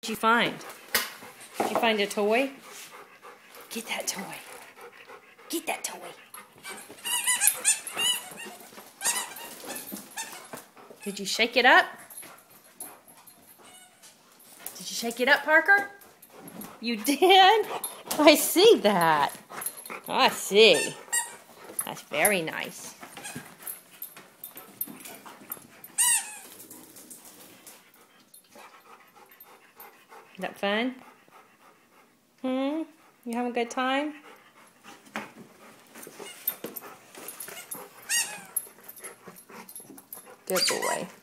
What did you find? Did you find a toy? Get that toy. Get that toy. Did you shake it up? Did you shake it up, Parker? You did? I see that. I see. That's very nice. Is that fun? You having a good time? Good boy.